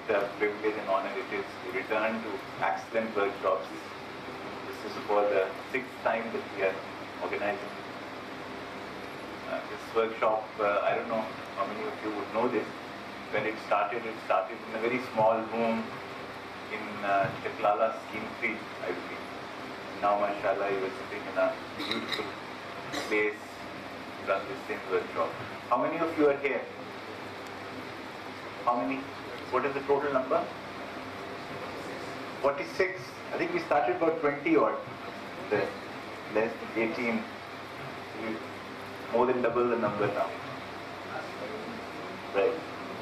privilege and honor it is to return to excellent workshops. This is for the 6th time that we are organizing this workshop. I don't know how many of you would know this. When it started in a very small room in Chaklala Scheme 3, I believe. Now, mashallah, you are sitting in a beautiful place to run this same workshop. How many of you are here? How many? What is the total number? 46. I think we started about 20 odd. Less than 18. More than double the number now. Right.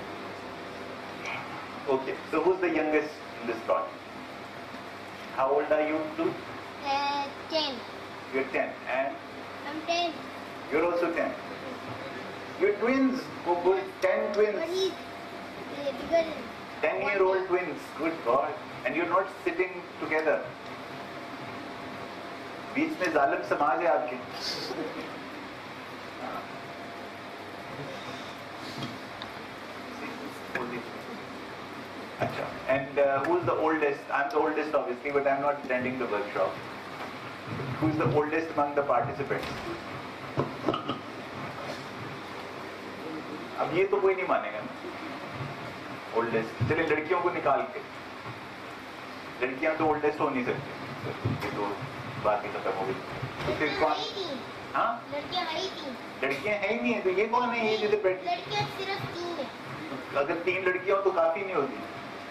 Okay. So who's the youngest in this lot? How old are you two? 10. You're 10. And? I'm 10. You're also 10. You're twins. Oh, good. 10 twins. But he's bigger. 10-year-old twins. Good God. And you're not sitting together. बीच में जालिम समाज है आपके. अच्छा. And who's the oldest? I'm the oldest, obviously, but I'm not attending the workshop. Who's the oldest among the participants? अब ये तो कोई नहीं मानेगा ना. ओल्डेस्ट. चलिए लड़कियों को निकाल के. लड़कियां तो ओल्डेस्ट हो नहीं सकती. ये तो बात ही खत्म हो गई. फिर कौन? हाँ? लड़कियां है ही 3. लड़कियां है ही नहीं है तो ये कौन है? ये जिधर बैठी. लड़कियां सिर्फ 3 है. अगर 3 लड़कियां हो तो काफी नहीं होती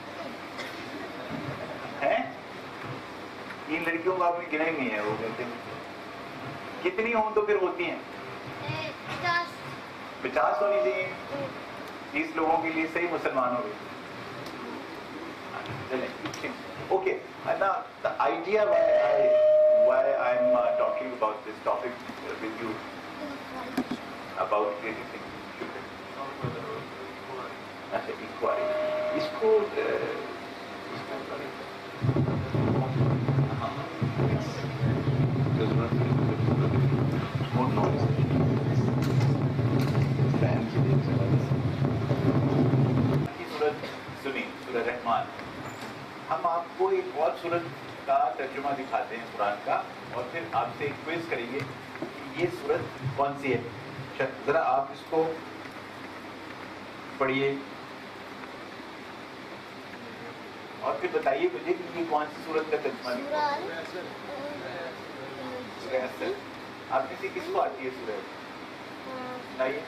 है. 3 लड़कियों को आपने गिना ही नहीं है. वो कहते हैं कितनी हो तो फिर होती हैं 50 होनी चाहिए. 30 लोगों के लिए सही मुसलमान हो गए. चलें. Okay. Now the idea why I'm talking about this topic with you about creative thinking. अच्छा, equality. इसको more noise. सूरत सुनी, सूरत रहमान. हम आपको एक और सूरत का तर्जुमा दिखाते हैं कुरान का और फिर आपसे एक क्विज करेंगे कि ये सूरत कौन सी है. जरा आप इसको पढ़िए और फिर बताइए मुझे कि ये कौन सी सूरत का तर्जुमा लिखा. आप किसको आती है सूरत? बताइए.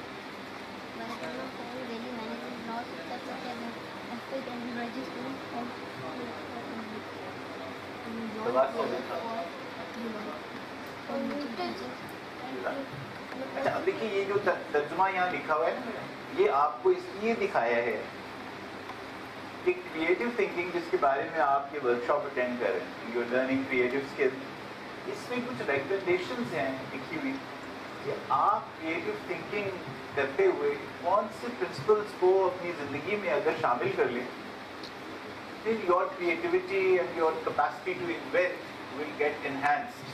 अच्छा, अब देखिए ये जो तर्जुमा यहाँ लिखा हुआ है ये आपको इसलिए दिखाया है कि क्रिएटिव थिंकिंग जिसके बारे में आप ये वर्कशॉप अटेंड कर रहे हैं, you are learning creative skill, इसमें कुछ रिकमेंडेशंस हैं लिखी हुई कि आप क्रिएटिव थिंकिंग करते हुए कौन से प्रिंसिपल्स को अपनी ज़िंदगी में अगर शामिल कर लें फिर your creativity and your capacity to invent will get enhanced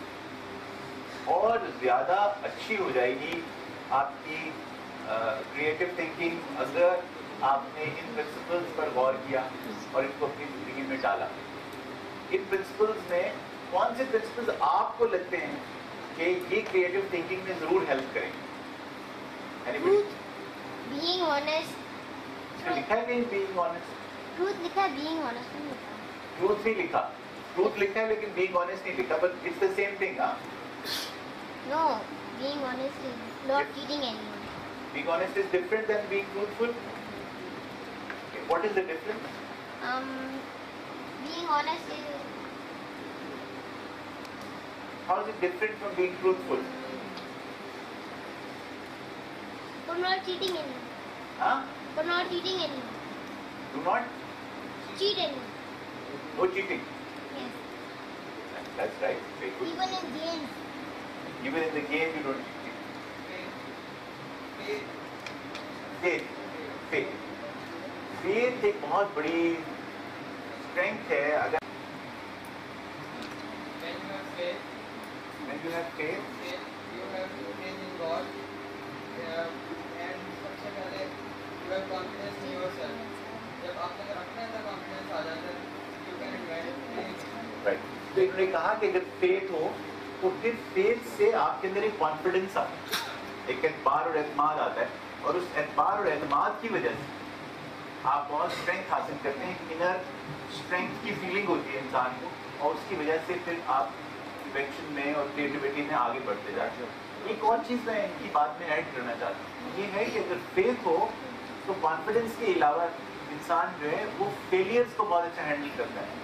और ज़्यादा अच्छी हो जाएगी आपकी क्रिएटिव थिंकिंग अगर आपने इन प्रिंसिपल्स पर गौर किया और इनको अपनी ज़िंदगी में डाला. इन प्रिंसिपल्स में कौन से प्रिंसिपल्स आपको लगते हैं कि ये क्रिएटिव थिंकिंग में ज़रूर हेल्प करेंगे? Being honest. लिखा है नहीं being honest? Truth लिखा है, being honest नहीं लिखा. Truth नहीं लिखा. Truth लिखा है लेकिन being honest नहीं लिखा. But it's the same thing, हाँ? No, being honest is not cheating anyone. Being honest is different than being truthful. Okay, what is the difference? Being honest is. How is it different from being truthful? For not cheating anyone. Huh? For not cheating anyone. Do not Cheat anyone. no cheating. Yes. That's right. Very good. Even in games. Even in the game you don't cheat. Faith. Faith. Faith एक बहुत बड़ी strength है. अगर when you have faith, you have faith in God, and सबसे पहले you have confidence in yourself. जब आपने अगर تو انہوں نے کہا کہ اگر فیتھ ہو تو پھر فیتھ سے آپ کے اندر ایک کانفیڈنس آتا ہے, ایک اعتبار اور اعتماد آتا ہے, اور اس اعتبار اور اعتماد کی وجہ سے آپ بہت اسٹرینتھ حاصل کرتے ہیں, انر اسٹرینتھ کی فیلنگ ہوتی ہے انسان کو, اور اس کی وجہ سے پھر آپ انوینشن میں اور کریٹیوٹی میں آگے بڑھتے جاتے ہیں. ایک اور چیز میں ان کی بات میں ایڈ کرنا چاہتا ہوں, یہ ہے کہ اگر فیتھ ہو تو کانفیڈنس کے علاوہ انسان جو ہے وہ فیلئرس کو بہت اچھا ہینڈل کرتا ہے.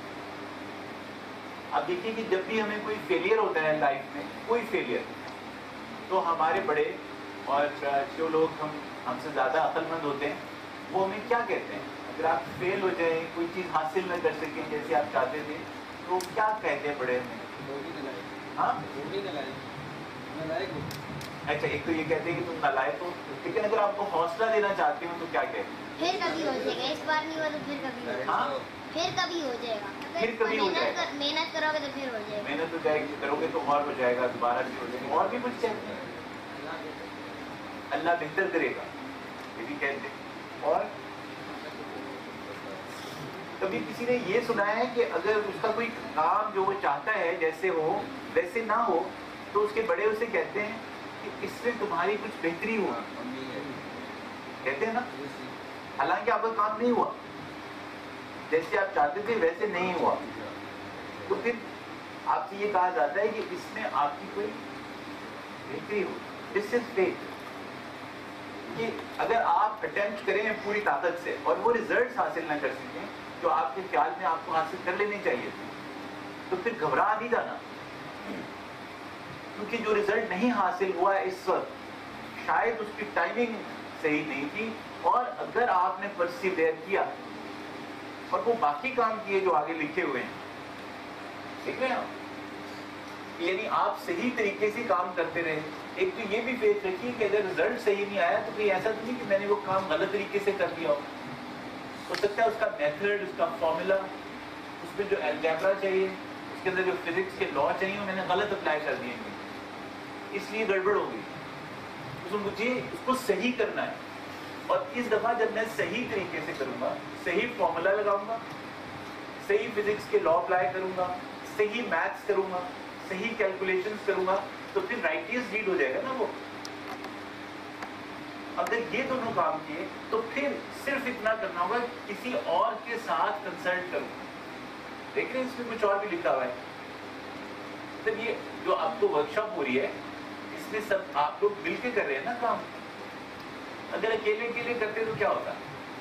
اب دیکھیے کہ جب بھی ہمیں کوئی فیلئر ہوتا ہے لائف میں, کوئی فیلئر, تو ہمارے بڑے اور جو لوگ ہم سے زیادہ عقل مند ہوتے ہیں وہ ہمیں کیا کہتے ہیں, اگر آپ فیل ہو جائیں, کوئی چیز حاصل نہ کر سکیں جیسے آپ چاہتے تھے, تو کیا کہتے ہیں بڑے ہمیں؟ ہاں اچھا, ایک تو یہ کہتے ہیں کہ تم نالائق ہو, لیکن اگر آپ کو حوصلہ دینا چاہتے ہو تو کیا کہتے ہیں؟ پھر کبھی ہو جائے گا, اس بار نہیں ہوا تو پھر کبھی ہو جائے گا. ہاں پھر کبھی ہو جائے گا, پھر کبھی ہو جائے گا, محنت کرو گے تو پھر ہو جائے گا. محنت ہو جائے گی, کرو گے تو اور ہو جائے گا, دوبارہ بھی ہو جائے گا, اور بھی کچھ کہتے ہیں, اللہ بہتر کرے گا, یہ بھی کہتے ہیں. اور کبھی کسی نے یہ سنا ہے کہ اگر اس کا کوئی کام جو وہ چاہتا ہے جیسے ہو ویسے نہ ہو تو اس کے بڑے اسے کہتے ہیں کہ اس سے تمہاری کچھ بہتری ہوا, کہتے ہیں نا, حالانکہ آپ کا کام نہیں ہوا جیسے آپ چاہتے تھے ویسے نہیں ہوا, تو پھر آپ سے یہ کہا جاتا ہے کہ اس میں آپ کی کوئی بہتری ہو. دس از فیتھ, کہ اگر آپ اٹیمپٹ کریں پوری طاقت سے اور وہ ریزلٹس حاصل نہ کر سکیں جو آپ کے خیال میں آپ کو حاصل کر لینے چاہیے تھے, تو پھر گھبرا نہیں جانا, کیونکہ جو ریزلٹ نہیں حاصل ہوا اس وقت شاید اس کی ٹائمنگ صحیح نہیں تھی, اور اگر آپ نے پرسیویئر کیا اور وہ باقی کام کیے جو آگے لکھے ہوئے ہیں, ٹھیک ہے, یعنی آپ صحیح طریقے سے کام کرتے رہے. ایک تو یہ بھی فیتھ رکھیے کہ اگر رزلٹ صحیح نہیں آیا تو کوئی ایسا تو نہیں کہ میں نے وہ کام غلط طریقے سے کر دیا ہو سکتا ہے اس کا میتھڈ, اس کا فارمولا, اس میں جو الجبرا چاہیے, اس کے اندر جو فزکس کے لا چاہیے وہ میں نے غلط اپلائی کر دیے ہیں, اس لیے گڑبڑ ہو گئی. تو مجھے اس کو صحیح کرنا ہے, اور اس دفعہ جب میں صحیح طریقے سے کروں گا, صحیح فارمولا لگاؤں گا, صحیح فزکس کے لا اپلائی کروں گا, صحیح میتھس کروں گا, صحیح کیلکولیشنز کروں گا, تو پھر رائٹیس ریڈ ہو جائے گا نا وہ. اگر یہ دونوں کام کیے تو پھر صرف اتنا کرنا ہوگا کسی اور کے ساتھ کنسلٹ کروں. دیکھ رہے ہیں اس میں کچھ اور بھی لکھا ہوا ہے. جب یہ جو آپ کو ورکشاپ ہو رہی ہے اس میں سب آپ لوگ مل کے کر رہے ہیں نا کام. اگر اکیلے اکیلے کرتے تو کیا ہوتا؟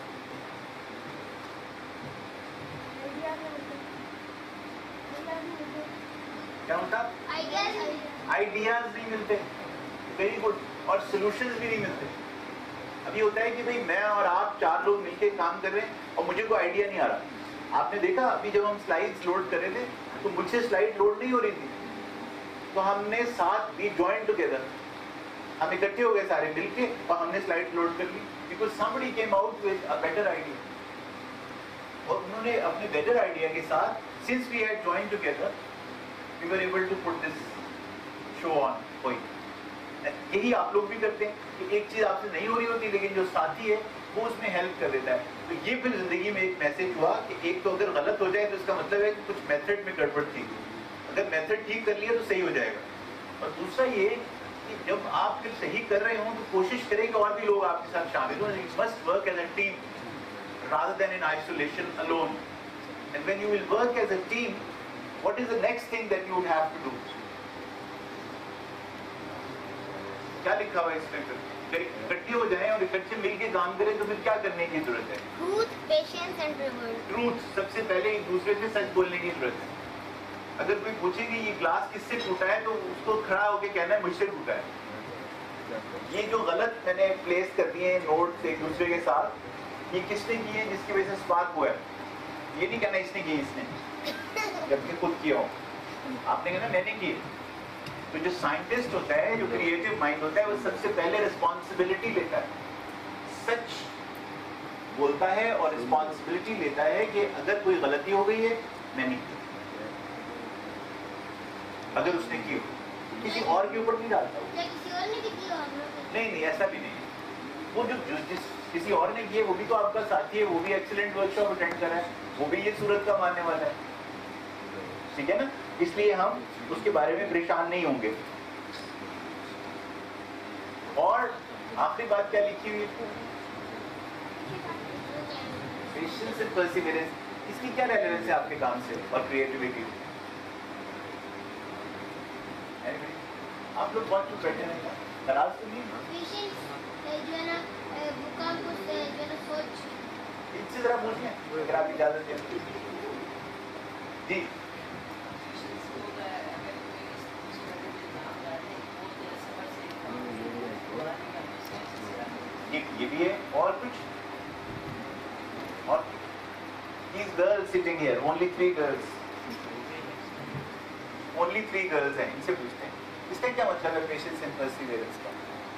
کیا ہوتا؟ آئیڈیاز نہیں ملتے, ویری گڈ, اور سولوشنز بھی نہیں ملتے. ابھی ہوتا ہے کہ بھئی میں اور آپ 4 لوگ مل کے کام کر رہے ہیں اور مجھے کوئی آئیڈیا نہیں آ رہا. آپ نے دیکھا ابھی جب ہم سلائیڈز لوڈ کر رہے تھے تو مجھ سے سلائیڈ لوڈ نہیں ہو رہی تھی, تو ہم نے ساتھ بھی جوائن ٹوگیدر, ہم اکٹھے ہو گئے سارے مل کے اور ہم نے سلائیڈ لوڈ کر لی, because somebody came out with a better idea. اور انہوں نے اپنے بیٹر آئیڈیا کے ساتھ, since we had joined together, we were able to put this show on going. یہی آپ لوگ بھی کرتے ہیں کہ ایک چیز آپ سے نہیں ہو رہی ہوتی لیکن جو ساتھی ہے وہ اس میں ہیلپ کر دیتا ہے. تو یہ پھر زندگی میں ایک میسج ہوا کہ ایک تو اگر غلط ہو جائے تو اس کا مطلب ہے کہ کچھ میتھڈ میں گڑبڑ تھی, اگر میتھڈ ٹھیک کر لیا تو صحیح ہو جائے گا. اور دوسرا یہ کہ جب آپ پھر صحیح کر رہے ہوں تو کوشش کریں کہ اور بھی لوگ آپ کے ساتھ شامل ہوں. You must work as a team rather than in isolation alone. And when you will work as a team, what is the next thing that you would have to do? کیا لکھا ہوا ہے اس میں؟ پھر اکٹھے ہو جائیں اور اکٹھے مل کے کام کریں تو پھر کیا کرنے کی ضرورت ہے؟ Truth, patience and reward. Truth, سب سے پہلے ایک دوسرے سے سچ بولنے کی ضرورت ہے. اگر کوئی پوچھے کہ یہ گلاس کس سے ٹوٹا ہے تو اس کو کھڑا ہو کے کہنا ہے مجھ سے ٹوٹا ہے. یہ جو غلط میں نے پلیس کر دیے ہیں نوٹس ایک دوسرے کے ساتھ, یہ کس نے کی ہے جس کی وجہ سے اسپارک ہوا ہے. یہ نہیں کہنا اس نے کی, اس نے جبکہ خود کیا ہو, آپ نے کہنا میں نے کی. تو جو سائنٹسٹ ہوتا ہے, جو کریٹو مائنڈ ہوتا ہے, وہ سب سے پہلے رسپانسبلٹی لیتا ہے, سچ بولتا ہے اور رسپانسبلٹی لیتا ہے کہ اگر کوئی غلطی ہو گئی ہے میں نہیں کی, اگر اس نے کی ہو کسی اور کے اوپر نہیں ڈالتا ہو. نہیں نہیں ایسا بھی نہیں. وہ جو جس کسی اور نے کی ہے وہ بھی تو آپ کا ساتھی ہے, وہ بھی ایکسیلنٹ ورکشاپ اٹینڈ کر رہا ہے, وہ بھی یہ صورت کا ماننے والا ہے. ٹھیک ہے نا, اس لیے ہم اس کے بارے میں پریشان نہیں ہوں گے. اور آخری بات کیا لکھی ہوئی ہے؟ Patience and پرسیورنس. اس کی کیا ریلیونس ہے آپ کے کام سے اور کریٹیوٹی؟ آپ لوگ بہت کچھ بیٹھے رہے ہیں, ناراض تو نہیں؟ پیشنس جو ہے نا وہ کام کو جو ہے نا سوچ اس سے ذرا پوچھیں اگر آپ اجازت دیں. جی یہ بھی ہے. اور کچھ؟ اور these girls sitting here, only 3 girls, only 3 girls ہیں, ان سے پوچھتے ہیں اس کا کیا مطلب ہے پیشنس اینڈ پرسیورنس کا؟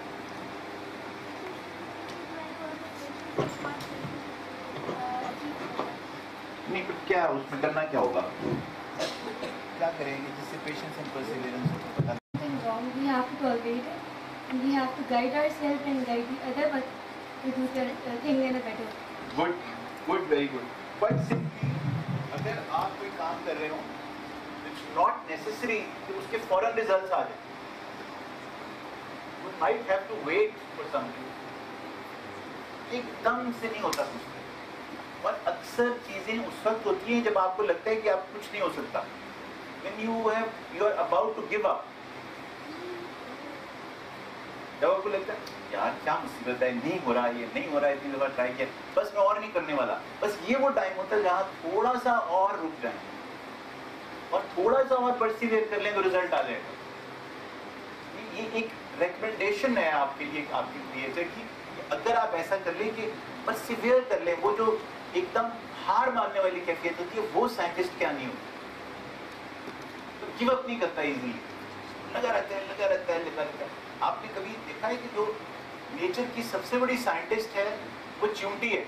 نہیں کیا اس میں کرنا کیا ہوگا, کیا کریں گے جس سے پیشنس اینڈ پرسیورنس پتہ Something wrong, we have to tolerate it, and we have to guide ourselves and guide the other one to do the thing in a better way. Good good very good. But simply اگر آپ کوئی کام کر رہے ہو it's not necessary کہ اس کے فوراً results آ جائیں. You might have to wait for something. ایک دم سے نہیں ہوتا کچھ, اور اکثر چیزیں اس وقت ہوتی ہیں جب آپ کو لگتا ہے کہ آپ کچھ نہیں ہو سکتا. when you are about to give up, جب آپ کو لگتا ہے یار کیا مصیبت ہے, نہیں ہو رہا, یہ نہیں ہو رہا ہے, اتنی دفعہ ٹرائی کیا, بس میں اور نہیں کرنے والا, بس یہ وہ ٹائم ہوتا ہے جہاں تھوڑا سا اور رک جائیں اور تھوڑا سا اور پرسیویئر کر لیں تو رزلٹ آ جائے گا. یہ ایک ریکمنڈیشن ہے آپ کے لیے, آپ کے کریٹر کی, اگر آپ ایسا کر لیں کہ پرسیویئر کر لیں, وہ جو ایک دم ہار ماننے والی کیفیت ہوتی ہے وہ سائنٹسٹ کیا نہیں ہوتی. تو گیو اپ نہیں کرتا ایزیلی, لگا رہتا ہے. آپ نے کبھی دیکھا ہے کہ جو نیچر کی سب سے بڑی سائنٹسٹ ہے وہ چیونٹی ہے.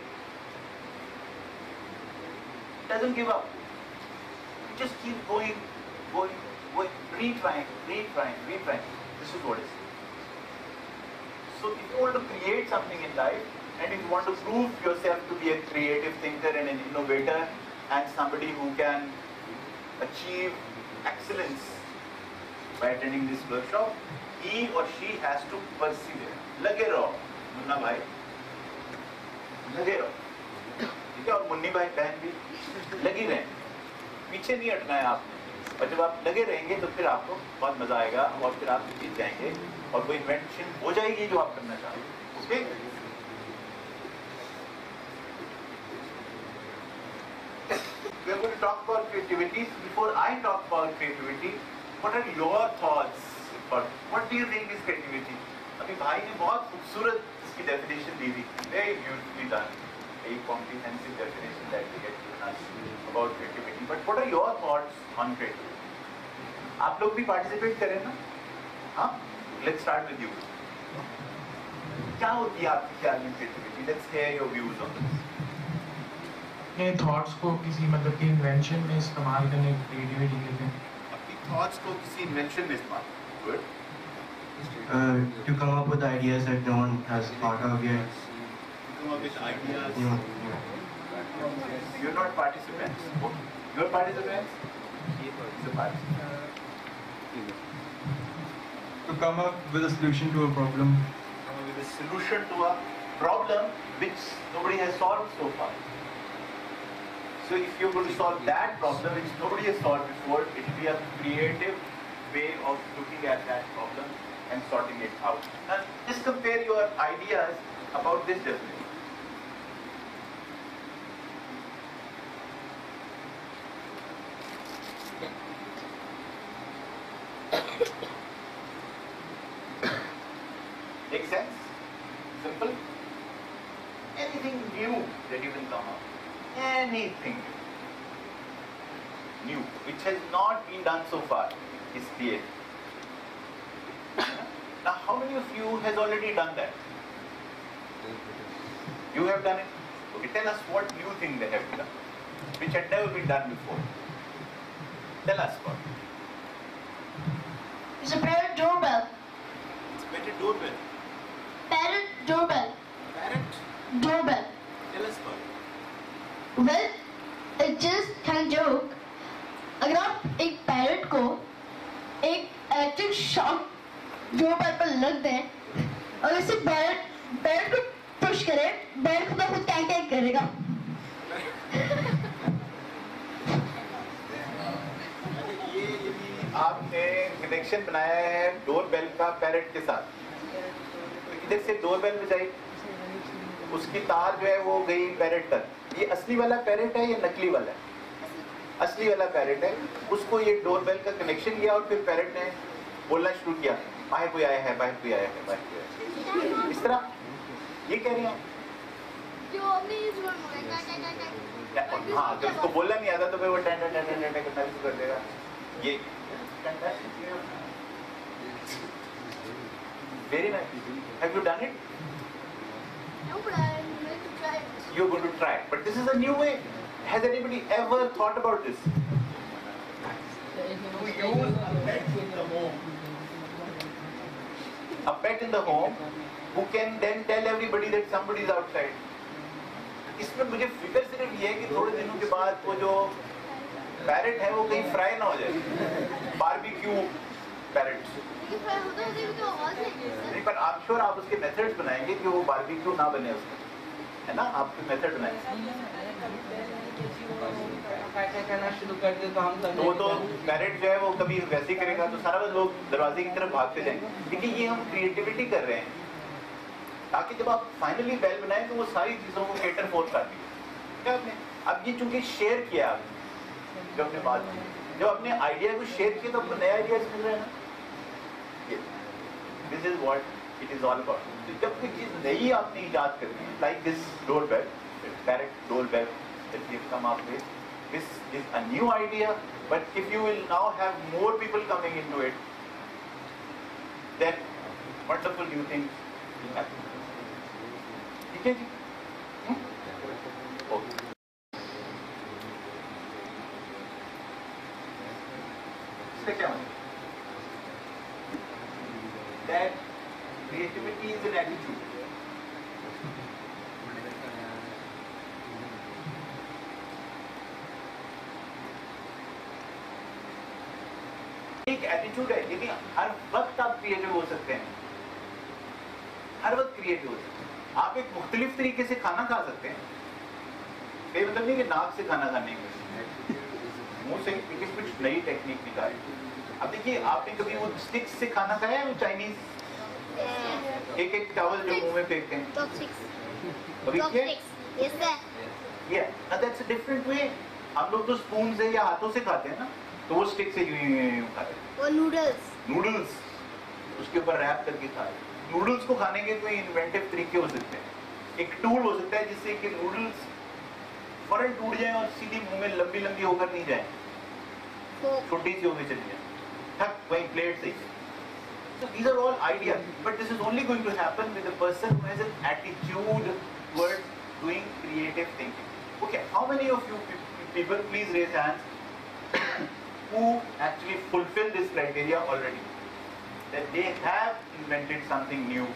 doesn't give up, just keep going, retrying. This is what it is. So if you want to create something in life, and if you want to prove yourself to be a creative thinker and an innovator and somebody who can achieve excellence by attending this workshop, he or she has to persevere. لگے رہو منا بھائی, لگے رہو, ٹھیک ہے, اور منی بھائی بہن بھی لگی رہیں, پیچھے نہیں ہٹنا ہے آپ نے. اور جب آپ لگے رہیں گے تو پھر آپ کو بہت مزہ آئے گا اور پھر آپ جیت جائیں گے اور کوئی انوینشن ہو جائے گی جو آپ کرنا چاہیں گے. Okay, we are going to talk about creativity. Before I talk about creativity, what are your thoughts about what do you think is creativity? ابھی بھائی نے بہت خوبصورت اس کی ڈیفینیشن دی تھی, very beautifully done, a comprehensive definition that we get given us about creativity. But what are your thoughts on creativity? آپ لوگ بھی participate کریں نا, ہاں, let's start with you. کیا ہوتی ہے آپ کی خیال میں creativity? Let's hear your views on this. اپنے تھاٹس کو کسی مطلب کہ انوینشن میں استعمال کرنے کی کریٹیوٹی کہتے ہیں. اپنی تھاٹس کو کسی انوینشن میں استعمال. Good. To come up with ideas that no one has thought of yet. To come up with ideas. Yeah. You're not participants. You're participants? He's a participant. To come up with a solution to a problem. Come up with a solution to a problem which nobody has solved so far. So if you're going to solve that problem which nobody has solved before, it will be a creative way of looking at that problem and sorting it out. Now just compare your ideas about this definition. Make sense? Simple? Anything new that you can come up. Anything new which has not been done so far is creative. Now how many of you has already done that? You have done it? Okay, tell us what you think they have done which had never been done before. Tell us what. It's a parrot doorbell. It's better doorbell. Parrot doorbell. Parrot? Doorbell. Tell us about it. Well, it's just kind of joke. अगर आप एक parrot को एक electric shock doorbell पर लग दें और इसे पैरट को पुश करे, पैरट खुद ब खुद कैंक करेगा। ये यदि आपने कनेक्शन बनाया है डोर बेल का पैरट के साथ, तो इधर से डोर बेल बजाई, उसकी तार जो है वो गई पैरट तक। ये असली वाला पैरट है या नकली वाला है? असली वाला पैरट है। उसको ये डोर बेल का कनेक्शन किया और फिर पैरट ने बोलना शुरू किया, बाहर कोई आया है, बाहर कोई आया है, बाहर कोई आया है। इस तरह ये कह रही हूँ। हाँ, जब उसको बोलना नहीं आता तो फिर वो टैन टैन टैन टैन करना शुरू कर देगा। ये very nice. Have you done it? No, but I'm going to try it. You're going to try it, but this is a new way. Has anybody ever thought about this? To use a pet in the home. A pet in the home who can then tell everybody that somebody is outside. इसमें मुझे फिक्र सिर्फ ये है कि थोड़े दिनों के बाद वो जो पैरेट है वो कहीं फ्राई ना हो जाए। Barbecue parrot. लेकिन फ्राई होते होते भी तो आवाज आएगी सर। नहीं, पर आप श्योर आप उसके मेथड्स बनाएंगे कि वो बारबेक्यू ना बने उसमें, है ना? आपके मेथड बनाएंगे। करना शुरू कर दे तो हम तो वो तो पैरेट जो है वो कभी वैसे ही करेगा तो सारा लोग दरवाजे की तरफ भागते जाएंगे। देखिए ये हम क्रिएटिविटी कर रहे हैं ताकि जब आप फाइनली बेल बनाएं तो वो सारी चीज़ों को केटर फोर्थ करती है। क्या आपने अब ये चूंकि शेयर किया आपने, जब अपने बात की, जब अपने आइडिया को शेयर किया तो आपको नया आइडियाज मिल रहा है ना। This is what it is all about. जब कोई चीज़ नई आपने इजाद करनी है, like this doorbell, parrot doorbell that you've come up with, this is a new idea, but if you will now have more people coming into it, then wonderful new things will happen. ठीक है जी? Okay. इसका क्या मतलब? That creativity is an attitude. एक attitude है, लेकिन हर वक्त आप क्रिएटिव हो सकते हैं, हर वक्त क्रिएटिव हो सकते हैं। आप एक मुख्तलिफ तरीके से खाना खा सकते हैं, ये मतलब नहीं कि नाक से खाना खाने के मुंह से कुछ नई टेक्निक निकाली। अब देखिए आपने कभी वो स्टिक्स से खाना खाया है? वो चाइनीज एक एक चावल जो मुंह में फेंकते हैं, कभी किया? Yes sir. Yeah, that's a different way. हम लोग तो स्पून से या हाथों से खाते हैं ना, तो वो स्टिक से यूं खाते हैं। वो नूडल्स उसके ऊपर रैप करके खाते हैं। नूडल्स को खाने के कोई इन्वेंटिव तरीके हो सकते हैं। एक टूल हो सकता है जिससे कि नूडल्स फौरन टूट जाए और सीधी मुंह में लंबी लंबी होकर नहीं जाए, छोटी सी होकर चली जाए, ठक वहीं प्लेट से। So these are all ideas, but this is only going to happen with a person who has an attitude towards doing creative thinking. Okay, how many of you people, please raise hands, who actually fulfill this criteria already, that they have invented something new?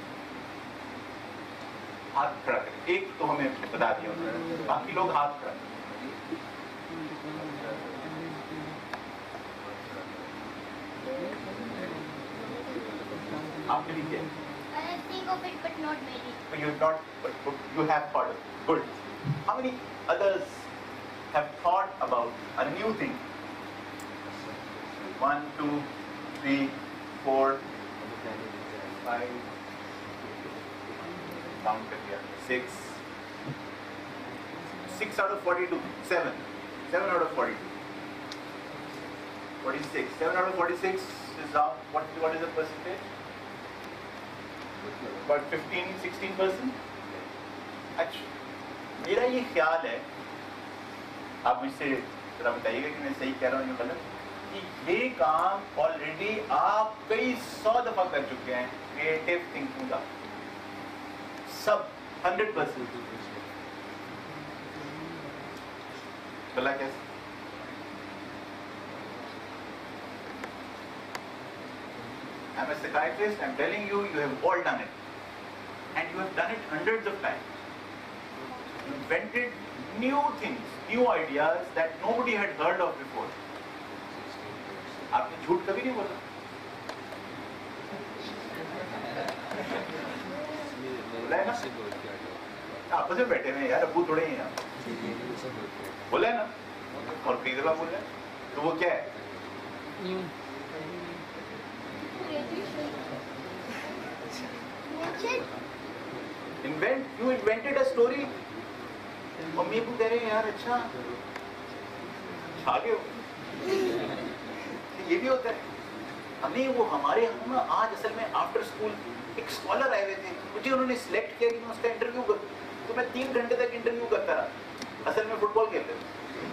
हाथ खड़ा करें। एक तो हमें बता दिया उन्होंने, बाकी लोग हाथ खड़ा करें। आपके लिए क्या? I think of it but not made it. But you not, but you have thought of it. Good. How many others have thought about a new thing? 1, 2, 3, 4, 5. Count कर दिया. 6. 6 out of 42. 7. 7 out of 42. 46. 7 out of 46 is now what is the percentage? About 15-16%. अच्छा, मेरा ये ख्याल है, आप मुझसे जरा बताइएगा कि मैं सही कह रहा हूँ या गलत, कि ये काम ऑलरेडी आप कई 100 दफा कर चुके हैं, क्रिएटिव थिंकिंग का, सब 100%। भला कैसे? I'm a psychiatrist, I'm telling you, you have all done it. And you have done it hundreds of times. You invented new things, new ideas that nobody had heard of before. آپ نے جھوٹ کبھی نہیں بولا. بولا ہے نا, آپس میں بیٹھے ہوئے یار, ابو تھوڑے ہیں آپ. بولا ہے نا, اور کئی دفعہ بول رہے ہیں, تو وہ کیا ہے؟ Invent, you invented a story. Mummy ابو کہہ رہے ہیں یار اچھا آگے ہو. یہ بھی ہوتا ہے. نہیں, وہ ہمارے ہم نا آج اصل میں آفٹر اسکول ایک اسکالر آئے ہوئے تھے, مجھے انہوں نے سلیکٹ کیا کہ میں اس کا انٹرویو کروں, تو میں 3 گھنٹے تک انٹرویو کرتا رہا. اصل میں فٹ بال کھیلتے تھے.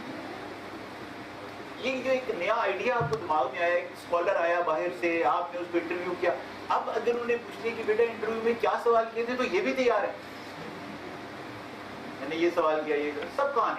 یہ جو ایک نیا آئیڈیا آپ کو دماغ میں آیا, ایک اسکالر آیا باہر سے, آپ نے اس کو انٹرویو کیا. اب اگر انہوں نے پوچھ لیا کہ بیٹا انٹرویو میں کیا سوال کیے تھے, تو یہ بھی تیار ہے, میں نے یہ سوال کیا, یہ سب کہانی.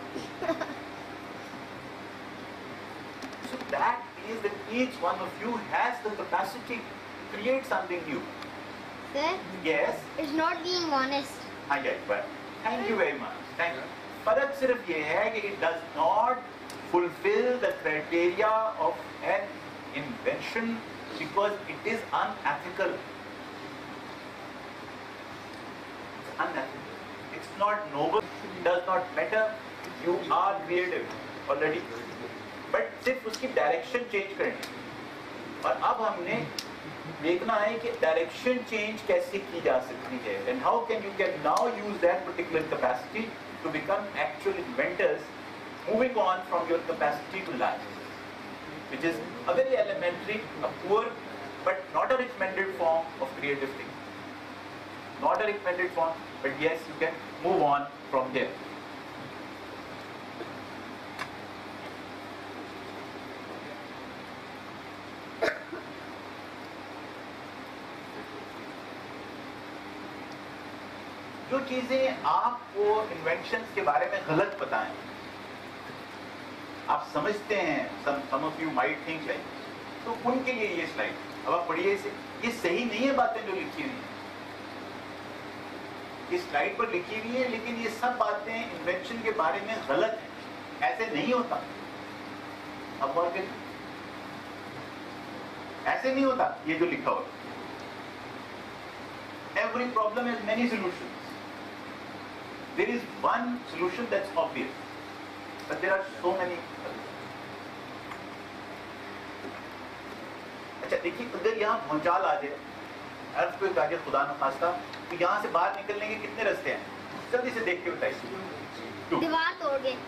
So that is that each one of you has the capacity to create something new. Sir, Yes. it's not being honest. ہاں جی, but thank you very much. Thank you. فرق صرف یہ ہے کہ it does not fulfill the criteria of an invention because it is unethical. It's unethical. It's not noble. It does not matter. You are creative already. But صرف اس کی direction change کرنی. اور اب ہم نے دیکھنا ہے کہ ڈائریکشن چینج کیسے کی جا سکتی ہے, and how can you now use that particular capacity to become actual inventors, moving on from your capacity to life, which is a very elementary, a poor but not a recommended form of creative thinking. Not a recommended form, but yes, you can move on from there. جو چیزیں آپ کو inventions کے بارے میں غلط بتائیں, آپ سمجھتے ہیں, some of you might think like, تو ان کے لیے یہ سلائڈ اب آپ پڑھیے اسے. یہ صحیح نہیں ہے باتیں جو لکھی ہوئی ہیں, یہ سلائڈ پر لکھی ہوئی ہیں, لیکن یہ سب باتیں انوینشن کے بارے میں غلط ہیں. ایسے نہیں ہوتا. اب غور کریں, ایسے نہیں ہوتا یہ جو لکھا ہوا. Every problem has many solutions. There is one solution that's obvious, but there are so many others. اچھا دیکھیے, اگر یہاں بھونچال آ جائے, ارتھ کوئی آ جائے خدا نخواستہ, تو یہاں سے باہر نکلنے کے کتنے رستے ہیں؟ جلدی سے دیکھ کے بتائیے. 2. دیوار توڑ گئے.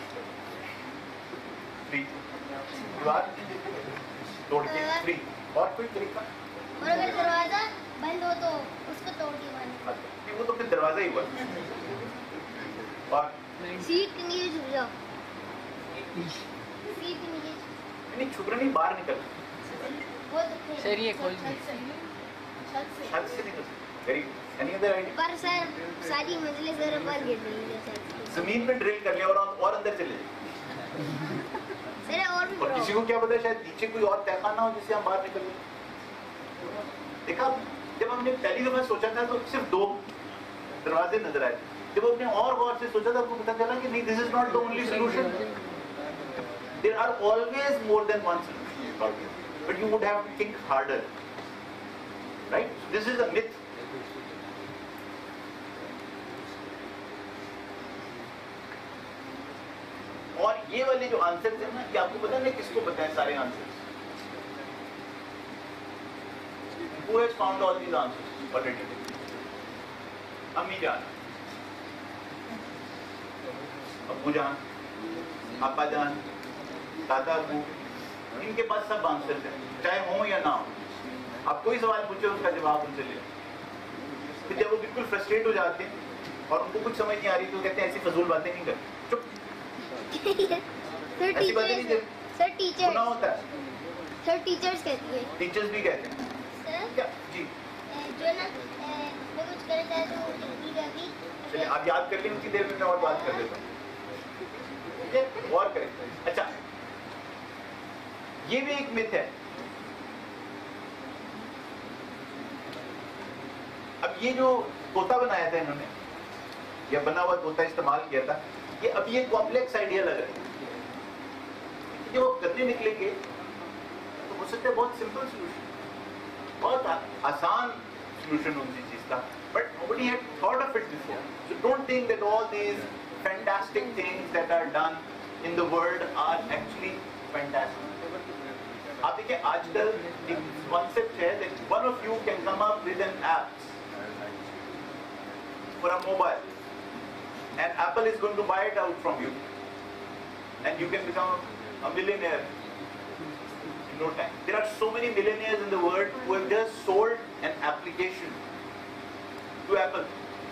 3. دیوار توڑ کے 3. اور کوئی طریقہ؟ اور اگر دروازہ بند ہو تو اس کو توڑ کے بند. وہ تو پھر دروازہ ہی ہوا. اور سیٹ کے نیچے چھپ جاؤ. سیٹ کے نیچے نہیں چھپنا, نہیں باہر نکل. سر یہ کھول دیں. چھت سے نکل. Very any other idea? پر سر ساری منزلیں سر اوپر گر رہی ہیں. زمین پہ ڈرل کر لیا اور اندر چلے جائیں. سر اور بھی اور کسی کو کیا پتا شاید نیچے کوئی اور تہخانہ ہو جس سے ہم باہر نکل جائیں. دیکھا, جب ہم نے پہلی دفعہ سوچا تھا تو صرف 2 دروازے نظر آئے. جب ہم نے اور غور سے سوچا تھا تو پتا چلا کہ نہیں, this is not the only solution. There are always more than one solution, but you would have to think harder, right? This is a myth. اور یہ والے جو آنسرز ہیں نا, یہ آپ کو پتا نہیں کس کو پتا ہے سارے answers. Who has found all these answers already? امی جان, ابو جان, ابا جان, دادا ابو, ان کے پاس سب آنسرز ہیں, چاہے ہوں یا نہ ہوں. آپ کوئی سوال پوچھے اس کا جواب ان سے لے. پھر جب وہ بالکل فرسٹریٹ ہو جاتے ہیں اور ان کو کچھ سمجھ نہیں آ رہی تو کہتے ہیں ایسی فضول باتیں نہیں کرتے, چپ. ایسی باتیں نہیں کرتے. سر ٹیچر گناہ ہوتا ہے. سر ٹیچرز کہتی ہے. ٹیچرز بھی کہتے ہیں. سر کیا جی جو نا میں کچھ کرنا چاہتا ہوں جلدی جلدی. چلیے آپ یاد کر لیں, اسی دیر میں اور بات کر دیتا ہوں. غور کریں. اچھا یہ بھی ایک myth ہے. اب یہ جو طوطا بنایا تھا انہوں نے, یا بنا ہوا طوطا استعمال کیا تھا, یہ اب یہ کمپلیکس آئیڈیا لگ رہا ہے. جو گدے نکلیں گے سکتا ہے بہت سمپل سولوشن, بہت آسان سولوشن ہو کسی چیز کا, but nobody had thought of it before. So don't think that all these fantastic things that are done in the world are actually fantastic. آپ دیکھیں آج کل ایک concept ہے that one of you can come up with an app for a mobile and Apple is going to buy it out from you and you can become a millionaire in no time. There are so many millionaires in the world who have just sold an application to Apple.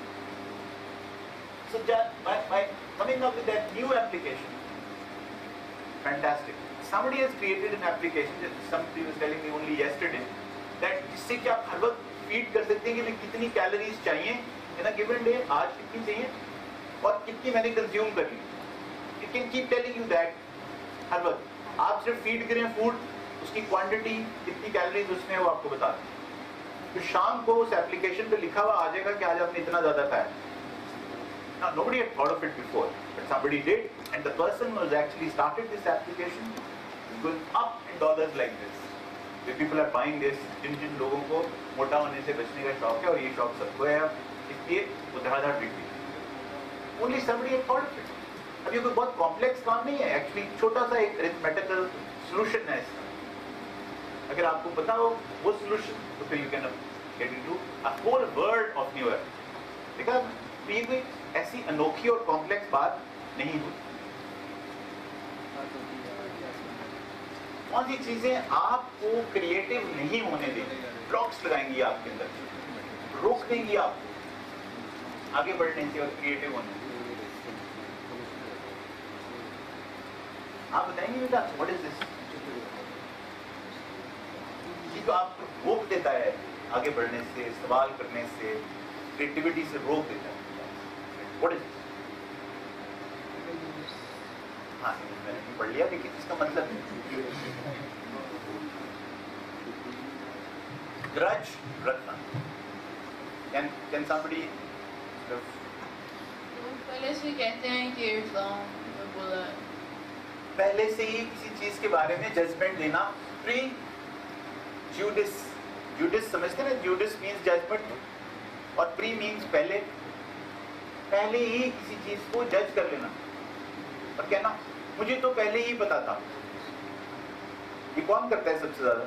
So by coming up with that new application, fantastic. Somebody has created an application, somebody was telling me only yesterday, that جس سے کہ آپ ہر وقت feed کر سکتے ہیں کہ میں کتنی کیلوریز چاہیے in a given day, آج کتنی چاہیے اور کتنی میں نے کنزیوم کر لی. It can keep telling you that ہر وقت. آپ صرف فیڈ کریں فوڈ, اس کی کوانٹٹی کتنی کیلوریز اس میں وہ آپ کو بتا دیں. تو شام کو اس ایپلیکیشن پہ لکھا ہوا آ جائے گا کہ آج آپ نے اتنا زیادہ کھایا. Now nobody had thought of it before, but somebody did, and the person who has actually started this application is going up in dollars like this. The people are buying this. جن لوگوں کو موٹا ہونے سے بچنے کا شوق ہے اور یہ شوق سب کو ہے, اس لیے وہ دھڑا دھڑ بکتی. Only somebody had thought of it. اب یہ کوئی بہت کمپلیکس کام نہیں ہے, ایکچولی چھوٹا سا ایک ارتھمیٹیکل سولوشن ہے اس کا. اگر آپ کو پتا ہو وہ سولوشن تو پھر you can get into a whole world of new era. دیکھا یہ کوئی ایسی انوکھی اور کمپلیکس بات نہیں ہوتی. کون سی چیزیں آپ کو کریٹو نہیں ہونے دیں گی, بلاکس لگائیں گی آپ کے اندر, روک دیں گی آپ کو آگے بڑھنے سے اور کریٹو ہونے سے. آپ بتائیں گے بیٹا واٹ از دس, یہ جو آپ کو روک دیتا ہے آگے بڑھنے سے, سوال کرنے سے, کریٹیوٹی سے روک دیتا ہے, واٹ از دس؟ ہاں میں نے پڑھ لیا لیکن اس کا مطلب گرج رکھنا. Can somebody پہلے سے کہتے ہیں کہ بولا پہلے سے ہی کسی چیز کے بارے میں ججمنٹ دینا, پری جوڈس. جوڈس سمجھتے ہیں نا, جوڈس مینس ججمنٹ اور پری مینس پہلے. پہلے ہی کسی چیز کو جج کر لینا اور کہنا مجھے تو پہلے ہی پتا تھا. یہ کون کرتا ہے سب سے زیادہ؟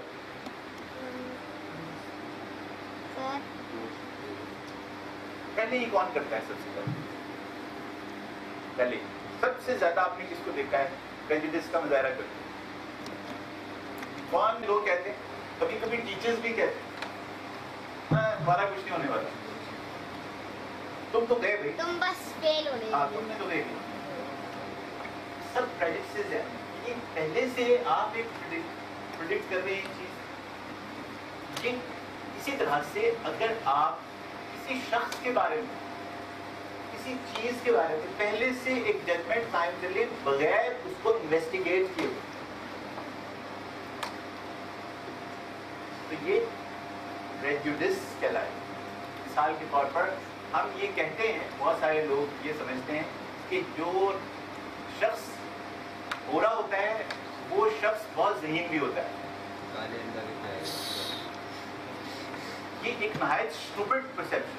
پہلے ہی کون کرتا ہے سب سے زیادہ؟ پہلے سب سے زیادہ آپ نے کس کو دیکھا ہے پریجوڈس کا مظاہرہ کرتے ہیں؟ کون لوگ کہتے ہیں؟ کبھی کبھی ٹیچرز بھی کہتے ہیں ہمارا کچھ نہیں ہونے والا, تم تو گئے بھائی, تم بس فیل ہونے. ہاں تم نے تو گئے. سب پریجوڈسز ہیں. یہ پہلے سے آپ ایک پریڈکٹ کر رہے ہیں چیز. اسی طرح سے اگر آپ کسی شخص کے بارے میں, کسی چیز کے بارے میں پہلے سے ایک ججمنٹ قائم کر لیں بغیر اس کو انویسٹیگیٹ کیے, تو یہ پریجوڈس کہلائے. مثال کے طور پر ہم یہ کہتے ہیں, بہت سارے لوگ یہ سمجھتے ہیں کہ جو شخص گورا ہوتا ہے وہ شخص بہت ذہین بھی ہوتا ہے. یہ ایک نہایت اسٹوپڈ پرسیپشن.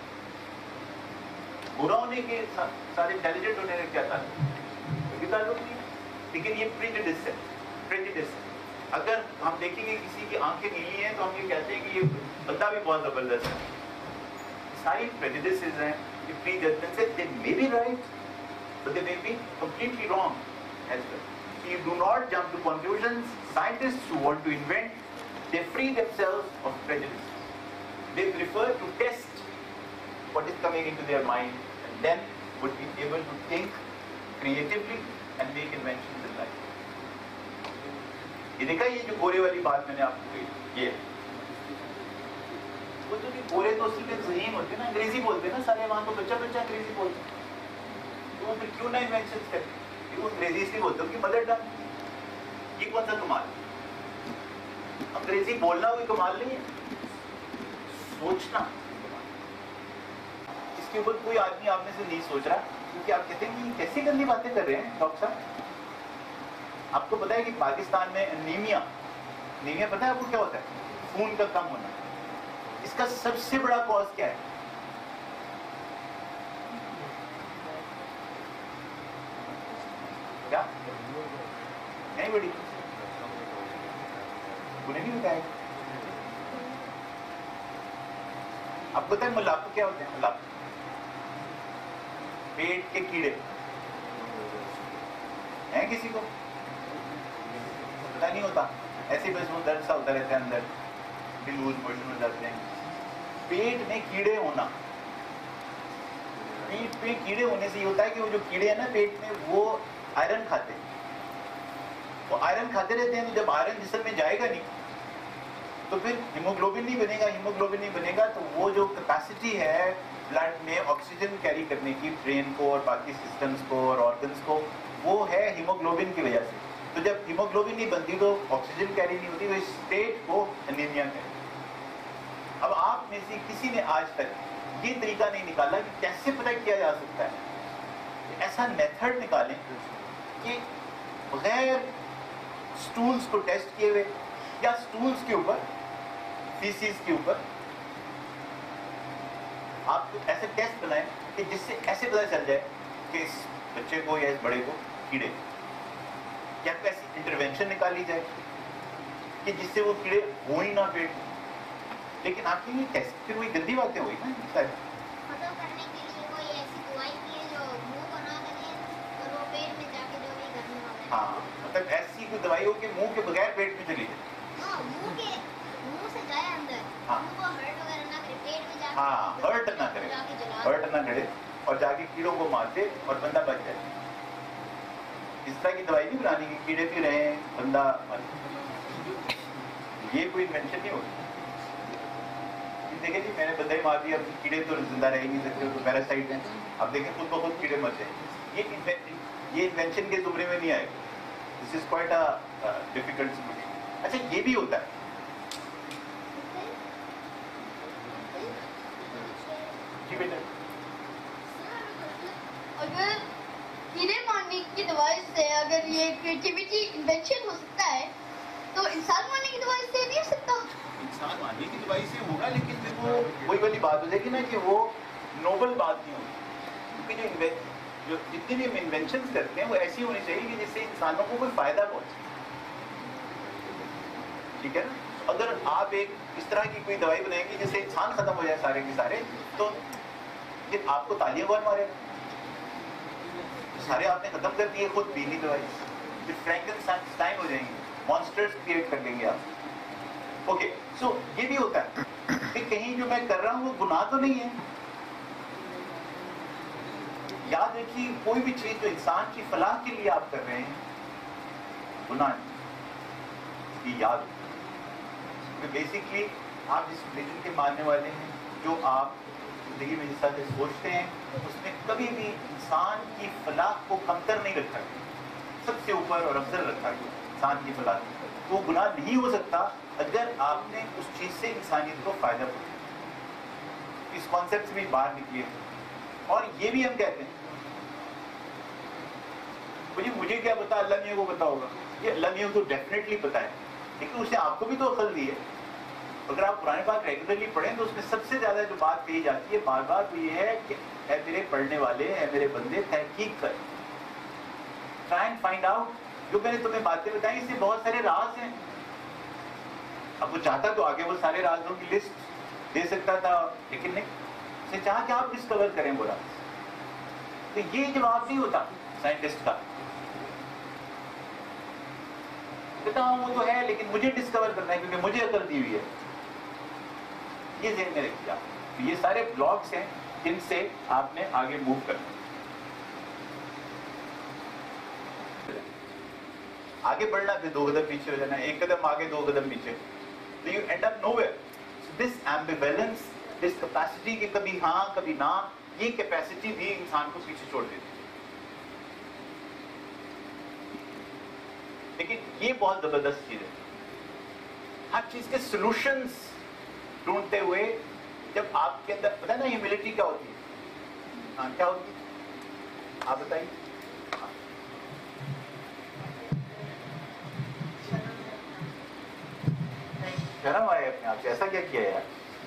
گورا ہونے کے سارے انٹیلیجنٹ ہونے کا کیا تعلق نہیں, لیکن یہ پریجوڈس ہے. پریجوڈس اگر ہم دیکھیں گے کسی کی آنکھیں نیلی ہیں تو ہم یہ کہتے ہیں کہ یہ بندہ بھی بہت زبردست ہے. ساری prejudices ہیں, یہ پری ججمنٹس ہیں. They may be right, but they may be completely wrong as well. So you do not jump to conclusions. Scientists who want to invent, they free themselves of prejudice. They prefer to test what is coming into their mind and then would be able to think creatively and make inventions in life. یہ دیکھا, یہ جو گورے والی بات میں نے آپ کو کہی, یہ وہ تو گورے تو صرف ذہین ہوتے ہیں نا, انگریزی بولتے ہیں نا سارے, وہاں تو بچہ انگریزی بولتے ہیں, تو وہ پھر کیوں نہ انوینشنز کرتے ہیں؟ وہ انگریزی اس لیے بولتے ہیں کہ مدر ٹنگ. یہ کون سا کمال ہے؟ انگریزی بولنا کوئی کمال نہیں ہے, سوچنا. اس کے اوپر کوئی آدمی آپ میں سے نہیں سوچ رہا, کیونکہ آپ کہتے ہیں کہ کیسی گندی باتیں کر رہے ہیں ڈاکٹر صاحب. آپ کو پتا ہے کہ پاکستان میں انیمیا انیمیا پتہ ہے آپ کو کیا ہوتا ہے؟ خون کا کم ہونا. اس کا سب سے بڑا کاز کیا ہے؟ کیا نہیں بڑی انہیں نہیں بتایا. آپ کو پتہ ہے ملاپو کیا ہوتے ہیں؟ ملاپو پیٹ کے کیڑے ہیں. کسی کو پتہ نہیں ہوتا؟ ایسے بس وہ درد سا ہوتا رہتا ہے اندر, لوز موشن ہو جاتے ہیں. پیٹ میں کیڑے ہونا, پیٹ میں کیڑے ہونے سے یہ ہوتا ہے کہ وہ جو کیڑے ہیں نا پیٹ میں وہ آئرن کھاتے ہیں. وہ آئرن کھاتے رہتے ہیں, تو جب آئرن جسم میں جائے گا نہیں تو پھر ہیموگلوبن نہیں بنے گا. ہیموگلوبن نہیں بنے گا تو وہ جو کیپیسٹی ہے بلڈ میں آکسیجن کیری کرنے کی, برین کو اور باقی سسٹمز کو اور آرگنز کو, وہ ہے ہیموگلوبن کی وجہ سے. تو جب ہیموگلوبن نہیں بنتی تو آکسیجن کیری نہیں ہوتی, تو اس اسٹیٹ کو انیمیا کہتے ہیں. اب آپ میں سے کسی نے آج تک یہ طریقہ نہیں نکالا کہ کیسے پتہ کیا جا سکتا ہے. ایسا میتھڈ نکالیں کہ بغیر سٹولز کو ٹیسٹ کیے ہوئے یا سٹولز کے اوپر, فیسیز کے اوپر آپ ایسے ٹیسٹ بنائیں کہ جس سے ایسے پتہ چل جائے کہ اس بچے کو یا اس بڑے کو کیڑے, یا کوئی ایسی انٹروینشن نکالی جائے کہ جس سے وہ کیڑے ہو ہی نہ پیٹ. لیکن آپ کی یہ ٹیسٹ پھر وہی گندی باتیں ہوئی نا شاید. ختم کرنے کے لیے کوئی ایسی دوائی کی ہے جو منہ کو نہ لگے اور وہ پیٹ میں جا کے جو بھی کرنے والا ہے. ہاں مطلب ایسی کوئی دوائی ہو کہ منہ کے بغیر پیٹ میں چلی جائے. ہاں منہ سے جائے اندر, ہاں. منہ کو ہرٹ وغیرہ نہ کرے, پیٹ میں جا کے ہاں ہرٹ نہ کرے, جا کے جلا ہرٹ نہ کرے اور جا کے کیڑوں کو مار دے اور بندہ بچ جائے. اس طرح کی دوائی نہیں بنانی کہ کیڑے بھی رہیں بندہ مر جائے. یہ کوئی انوینشن نہیں ہوگی. دیکھیں جی میں نے بندہ ہی مار دیا, اب کیڑے تو زندہ رہ ہی نہیں سکتے, تو پیراسائٹ ہیں. اب دیکھیں خود بخود کیڑے مر جائیں. یہ انوینشن کے زمرے میں نہیں آئے گا. This is quite a difficult solution. اچھا یہ بھی ہوتا ہے جی بیٹا, اگر کیڑے مارنے کی دوائی سے اگر یہ کریٹیوٹی انوینشن ہو سکتا ہے تو انسان مارنے کی دوائی سے نہیں ہو سکتا. انسان مارنے کی دوائی سے ہوگا, لیکن پھر وہ وہی والی بات ہو جائے گی نا کہ وہ نوبل بات نہیں ہوگی. کیونکہ جو جتنی بھی ہم انوینشنز کرتے ہیں وہ ایسی ہونی چاہیے کہ جس سے انسانوں کو کوئی فائدہ پہنچے. ٹھیک ہے نا. اگر آپ ایک اس طرح کی کوئی دوائی بنائیں گے جس سے انسان ختم ہو جائے سارے کے سارے, تو پھر آپ کو تالیاں کون مارے گا؟ سارے آپ نے ختم کر دیے, خود پی لی دوائی, پھر فرینکن ہو جائیں گے, مانسٹرز کریٹ کر لیں گے آپ. اوکے سو یہ بھی ہوتا ہے کہ کہیں جو میں کر رہا ہوں وہ گناہ تو نہیں ہے. یاد رکھیے کوئی بھی چیز جو انسان کی فلاح کے لیے آپ کر رہے ہیں گناہ نہیں. یہ یاد رکھیے. بیسکلی آپ جس ریلیجن کے ماننے والے ہیں, جو آپ زندگی میں جس طرح سے سوچتے ہیں, اس میں کبھی بھی انسان کی فلاح کو کمتر نہیں رکھا گیا, سب سے اوپر اور افضل رکھا گیا انسان کی فلاح. وہ گناہ نہیں ہو سکتا اگر آپ نے اس چیز سے انسانیت کو فائدہ پہنچایا. اس کانسیپٹ سے بھی باہر نکلیے. اور یہ بھی ہم کہتے ہیں مجھے کیا پتا, اللہ میاں کو پتا ہوگا. یہ اللہ میاں کو ڈیفینیٹلی پتا ہے, لیکن اس نے آپ کو بھی تو عقل دی ہے. اگر آپ قرآن پاک ریگولرلی پڑھیں تو اس میں سب سے زیادہ جو بات کہی جاتی ہے بار بار وہ یہ ہے کہ اے میرے پڑھنے والے, اے میرے بندے, تحقیق کر, ٹرائی اینڈ فائنڈ آؤٹ. جو میں نے تمہیں باتیں بتائیں اس سے بہت سارے راز ہیں. اب وہ چاہتا تو آگے وہ سارے رازوں کی لسٹ دے سکتا تھا, لیکن نہیں, اس نے چاہا کہ آپ ڈسکور کریں وہ راز. تو یہ جواب نہیں ہوتا سائنٹسٹ کا, کہتا ہوں وہ تو ہے لیکن مجھے ڈسکور کرنا ہے کیونکہ مجھے عقل دی ہوئی ہے. یہ ذہن میں رکھیے آپ. یہ سارے بلاکس ہیں جن سے آپ نے آگے موو کرنا. آگے بڑھنا پھر 2 قدم پیچھے ہو جانا, 1 قدم آگے 2 قدم پیچھے. So you end up nowhere. So this ambivalence, this capacity کہ کبھی ہاں کبھی نہ, یہ کیپیسٹی بھی انسان کو پیچھے چھوڑ دیتی ہے. لیکن یہ بہت زبردست چیز ہے. ہر چیز کے سولوشنز ڈھونڈتے ہوئے جب آپ کے اندر پتہ نا ہیوملٹی کیا ہوتی ہے, ہاں کیا ہوتی ہے آپ بتائیے. शर्म आए अपने आप से, ऐसा क्या किया यार?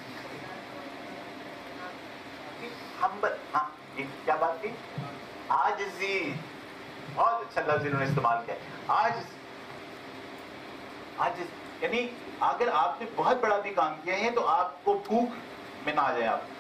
हम हाँ, ये क्या बात की? आजिज़ी, बहुत अच्छा लफ्ज़ इन्होंने इस्तेमाल किया, आजिज़। यानी अगर आपने बहुत बड़ा भी काम किया है तो आपको भूख में ना आ जाए आप,